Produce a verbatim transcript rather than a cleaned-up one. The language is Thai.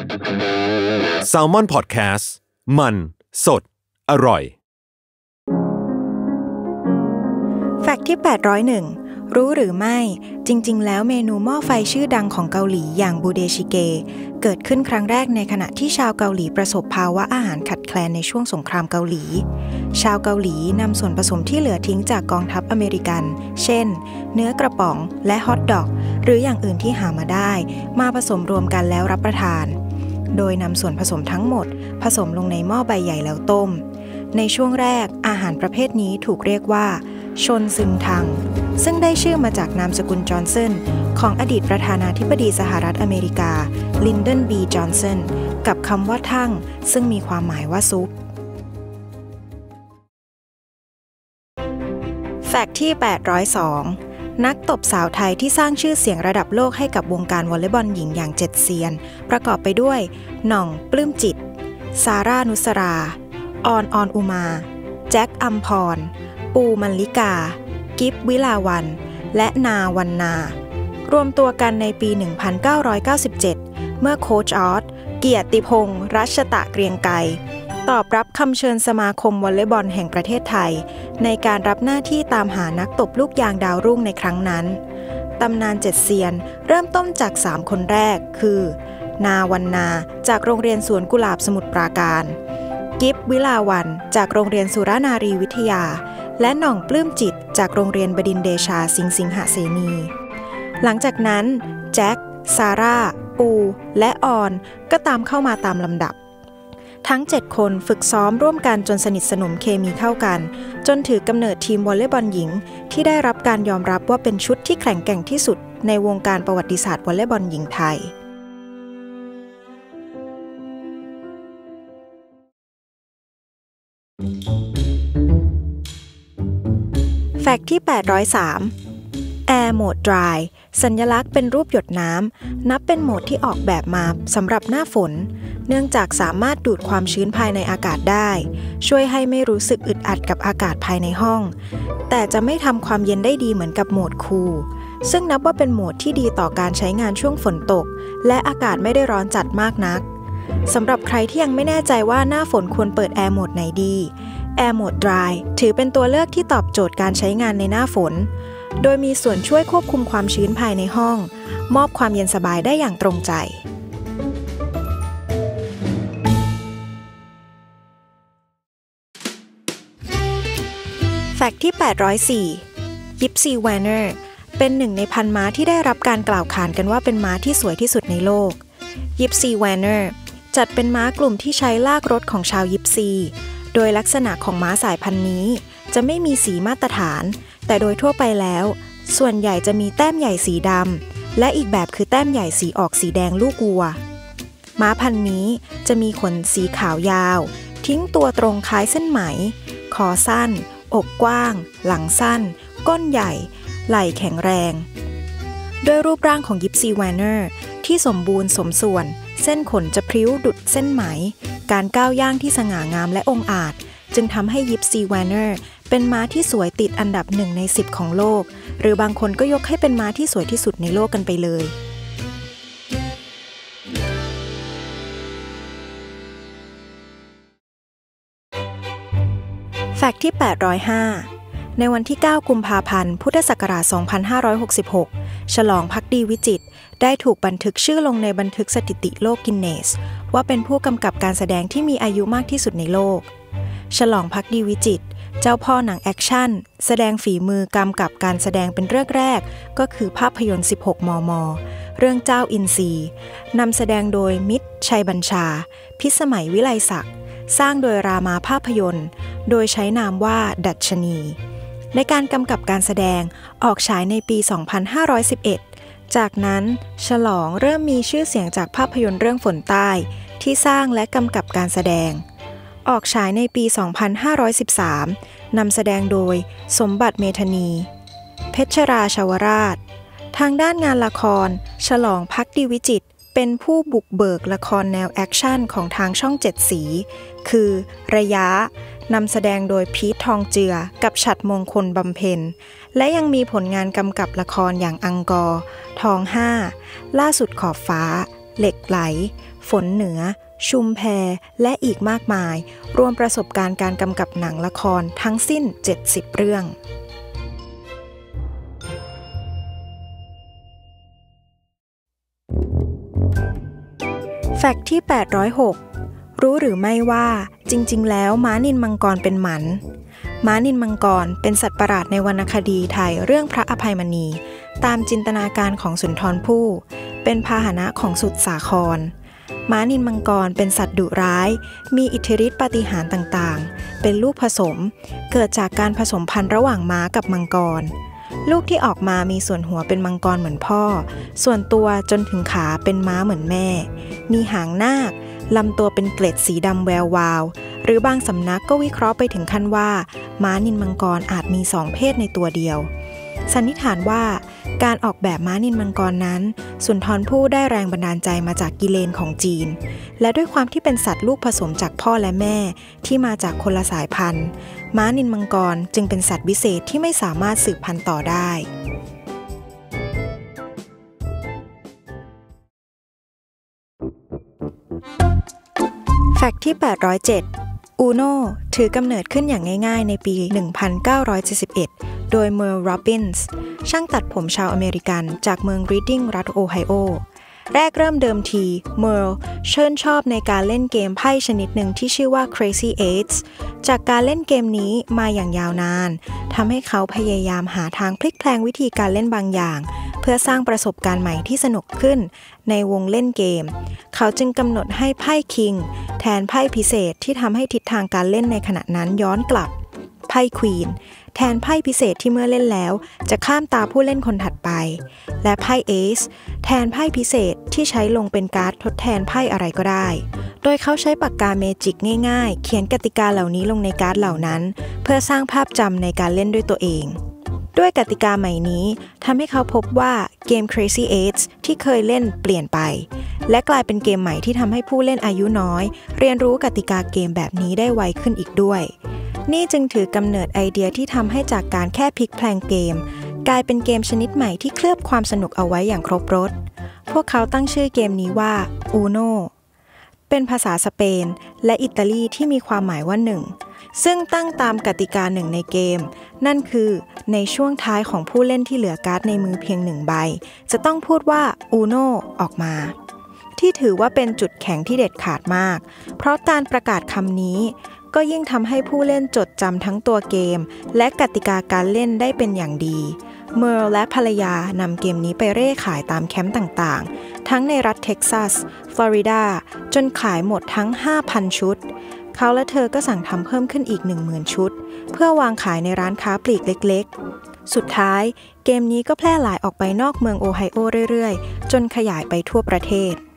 Salmon Podcast มันสดอร่อยแฟกต์ที่แปดร้อยเอ็ดรู้หรือไม่จริงๆแล้วเมนูหม้อไฟชื่อดังของเกาหลีอย่างบูเดชิเกเกิดขึ้นครั้งแรกในขณะที่ชาวเกาหลีประสบภาวะอาหารขาดแคลนในช่วงสงครามเกาหลีชาวเกาหลีนำส่วนผสมที่เหลือทิ้งจากกองทัพอเมริกันเช่นเนื้อกระป๋องและฮอทดอกหรืออย่างอื่นที่หามาได้มาผสมรวมกันแล้วรับประทานโดยนำส่วนผสมทั้งหมดผสมลงในหม้อใบใหญ่แล้วต้มในช่วงแรกอาหารประเภทนี้ถูกเรียกว่าชนซึงทังซึ่งได้ชื่อมาจากนามสกุลจอห์นสันของอดีตประธานาธิบดีสหรัฐอเมริกาลินดอนบีจอห์นสันกับคำว่าทั่งซึ่งมีความหมายว่าซุปแฟกต์ที่แปดร้อยสองนักตบสาวไทยที่สร้างชื่อเสียงระดับโลกให้กับวงการวอลเลย์บอลหญิงอย่างเจ็ดเซียนประกอบไปด้วยหน่องปลื้มจิตซาร่านุสราออนออนอุมาแจ็คอัมพรปูมัลลิกากิฟวิลาวันและนาวันนารวมตัวกันในปี หนึ่งพันเก้าร้อยเก้าสิบเจ็ด เมื่อโค้ชออสเกียรติพงษ์รัชตะเกรียงไกรตอบรับคำเชิญสมาคมวอลเลย์บอลแห่งประเทศไทยในการรับหน้าที่ตามหานักตบลูกยางดาวรุ่งในครั้งนั้นตำนานเจ็ดเซียนเริ่มต้นจากสามคนแรกคือนาวันนาจากโรงเรียนสวนกุหลาบสมุทรปราการกิฟวิลาวันจากโรงเรียนสุรานารีวิทยาและหน่องปลื้มจิตจากโรงเรียนบดินทร์เดชาสิงห์สิงหเสนีหลังจากนั้นแจ็คซาร่าปูและออนก็ตามเข้ามาตามลำดับทั้งเจ็ดคนฝึกซ้อมร่วมกันจนสนิทสนมเคมีเข้ากันจนถือกำเนิดทีมวอลเลย์บอลหญิงที่ได้รับการยอมรับว่าเป็นชุดที่แข็งแกร่งที่สุดในวงการประวัติศาสตร์วอลเลย์บอลหญิงไทยแฟกต์ที่แปดร้อยสาม Air Mode Dry สัญลักษณ์เป็นรูปหยดน้ำนับเป็นโหมดที่ออกแบบมาสำหรับหน้าฝนเนื่องจากสามารถดูดความชื้นภายในอากาศได้ช่วยให้ไม่รู้สึกอึดอัดกับอากาศภายในห้องแต่จะไม่ทำความเย็นได้ดีเหมือนกับโหมดคูลซึ่งนับว่าเป็นโหมดที่ดีต่อการใช้งานช่วงฝนตกและอากาศไม่ได้ร้อนจัดมากนักสำหรับใครที่ยังไม่แน่ใจว่าหน้าฝนควรเปิดแอร์โหมดไหนดี Air Mode Dry ถือเป็นตัวเลือกที่ตอบโจทย์การใช้งานในหน้าฝนโดยมีส่วนช่วยควบคุมความชื้นภายในห้องมอบความเย็นสบายได้อย่างตรงใจแฟกต์ที่แปดร้อยสี่ ยิปซีแวนเนอร์เป็นหนึ่งในพันม้าที่ได้รับการกล่าวขานกันว่าเป็นม้าที่สวยที่สุดในโลกยิปซีแวนเนอร์จัดเป็นม้ากลุ่มที่ใช้ลากรถของชาวยิปซีโดยลักษณะของม้าสายพันธุ์นี้จะไม่มีสีมาตรฐานแต่โดยทั่วไปแล้วส่วนใหญ่จะมีแต้มใหญ่สีดำและอีกแบบคือแต้มใหญ่สีออกสีแดงลูกวัวม้าพันธุ์นี้จะมีขนสีขาวยาวทิ้งตัวตรงคล้ายเส้นไหมคอสั้นอกกว้างหลังสั้นก้นใหญ่ไหล่แข็งแรงด้วยรูปร่างของยิปซีแวนเนอร์ที่สมบูรณ์สมส่วนเส้นขนจะพริ้วดุจเส้นไหมการก้าวย่างที่สง่างามและองอาจจึงทำให้ยิปซีแวนเนอร์เป็นม้าที่สวยติดอันดับหนึ่งในสิบของโลกหรือบางคนก็ยกให้เป็นม้าที่สวยที่สุดในโลกกันไปเลยแฟกต์ที่แปดร้อยห้าในวันที่เก้ากุมภาพันธ์พุทธศักราชสองพันห้าร้อยหกสิบหกฉลองภักดีวิจิตรได้ถูกบันทึกชื่อลงในบันทึกสถิติโลกกินเนสว่าเป็นผู้กำกับการแสดงที่มีอายุมากที่สุดในโลกฉลองภักดีวิจิตรเจ้าพ่อหนังแอคชั่นแสดงฝีมือกำกับการแสดงเป็นเรื่องแรกก็คือภาพยนตร์สิบหกมม.เรื่องเจ้าอินทรีนำแสดงโดยมิตรชัยบัญชาพิสมัยวิไลศักดิ์สร้างโดยรามาภาพยนตร์โดยใช้นามว่าดัชนีในการกำกับการแสดงออกฉายในปี สองพันห้าร้อยสิบเอ็ด จากนั้นฉลองเริ่มมีชื่อเสียงจากภาพยนตร์เรื่องฝนใต้ที่สร้างและกำกับการแสดงออกฉายในปี สองพันห้าร้อยสิบสาม นำแสดงโดยสมบัติเมธานีเพชรราชวราชทางด้านงานละครฉลองภักดีวิจิตรเป็นผู้บุกเบิกละครแนวแอคชั่นของทางช่องเจ็ดสีคือระยะนำแสดงโดยพีททองเจือกับฉัตรมงคลบำเพ็ญและยังมีผลงานกำกับละครอย่างอังกอร์ทองห้าล่าสุดขอบฟ้าเหล็กไหลฝนเหนือชุมแพและอีกมากมายรวมประสบการณ์การกำกับหนังละครทั้งสิ้นเจ็ดสิบเรื่องแฟกต์ที่แปดร้อยหกรู้หรือไม่ว่าจริงๆแล้วม้านิลมังกรเป็นหมันม้านิลมังกรเป็นสัตว์ประหลาดในวรรณคดีไทยเรื่องพระอภัยมณีตามจินตนาการของสุนทรภู่เป็นพาหนะของสุดสาครม้านิลมังกรเป็นสัตว์ดุร้ายมีอิทธิฤทธิปาฏิหาริย์ต่างๆเป็นลูกผสมเกิดจากการผสมพันธุ์ระหว่างม้ากับมังกรลูกที่ออกมามีส่วนหัวเป็นมังกรเหมือนพ่อส่วนตัวจนถึงขาเป็นม้าเหมือนแม่มีหางนาคลำตัวเป็นเกล็ดสีดำแวววาวหรือบางสำนักก็วิเคราะห์ไปถึงขั้นว่าม้านิลมังกรอาจมีสองเพศในตัวเดียวสันนิษฐานว่าการออกแบบม้านิลมังกรนั้นสุนทรภู่ได้แรงบันดาลใจมาจากกิเลนของจีนและด้วยความที่เป็นสัตว์ลูกผสมจากพ่อและแม่ที่มาจากคนละสายพันธุ์ม้านิลมังกรจึงเป็นสัตว์วิเศษที่ไม่สามารถสืบพันธุ์ต่อได้แฟกต์ที่แปดร้อยเจ็ดอูโน่ถือกำเนิดขึ้นอย่างง่ายๆในปี หนึ่งพันเก้าร้อยเจ็ดสิบเอ็ด โดยเมอร์ โรบินส์ ช่างตัดผมชาวอเมริกันจากเมืองรีดดิ้งรัฐโอไฮโอแรกเริ่มเดิมทีเมอร์ชื่นชอบในการเล่นเกมไพ่ชนิดหนึ่งที่ชื่อว่า Crazy Eights จากการเล่นเกมนี้มาอย่างยาวนานทำให้เขาพยายามหาทางพลิกแพลงวิธีการเล่นบางอย่างเพื่อสร้างประสบการณ์ใหม่ที่สนุกขึ้นในวงเล่นเกมเขาจึงกำหนดให้ไพ่คิงแทนไพ่พิเศษที่ทำให้ทิศทางการเล่นในขณะนั้นย้อนกลับไพ่ควีนแทนไพ่พิเศษที่เมื่อเล่นแล้วจะข้ามตาผู้เล่นคนถัดไปและไพ่เอซแทนไพ่พิเศษที่ใช้ลงเป็นการ์ดทดแทนไพ่อะไรก็ได้โดยเขาใช้ปากกาเมจิกง่ายๆเขียนกติกาเหล่านี้ลงในการ์ดเหล่านั้นเพื่อสร้างภาพจำในการเล่นด้วยตัวเองด้วยกติกาใหม่นี้ทำให้เขาพบว่าเกม Crazy Eights ที่เคยเล่นเปลี่ยนไปและกลายเป็นเกมใหม่ที่ทำให้ผู้เล่นอายุน้อยเรียนรู้กติกาเกมแบบนี้ได้ไวขึ้นอีกด้วยนี่จึงถือกำเนิดไอเดียที่ทำให้จากการแค่พลิกแพลงเกมกลายเป็นเกมชนิดใหม่ที่เคลือบความสนุกเอาไว้อย่างครบรสพวกเขาตั้งชื่อเกมนี้ว่า Uno เป็นภาษาสเปนและอิตาลีที่มีความหมายว่าหนึ่งซึ่งตั้งตามกติกาหนึ่งในเกมนั่นคือในช่วงท้ายของผู้เล่นที่เหลือการ์ดในมือเพียงหนึ่งใบจะต้องพูดว่า Uno ออกมาที่ถือว่าเป็นจุดแข็งที่เด็ดขาดมากเพราะการประกาศคำนี้ก็ยิ่งทำให้ผู้เล่นจดจำทั้งตัวเกมและกติกาการเล่นได้เป็นอย่างดีเมอร์และภรรยานำเกมนี้ไปเร่ขายตามแคมป์ต่างๆทั้งในรัฐเท็กซัสฟลอริดาจนขายหมดทั้ง ห้าพัน ชุดเขาและเธอก็สั่งทำเพิ่มขึ้นอีก หนึ่งหมื่น ชุดเพื่อวางขายในร้านค้าปลีกเล็กๆสุดท้ายเกมนี้ก็แพร่หลายออกไปนอกเมืองโอไฮโอเรื่อยๆจนขยายไปทั่วประเทศ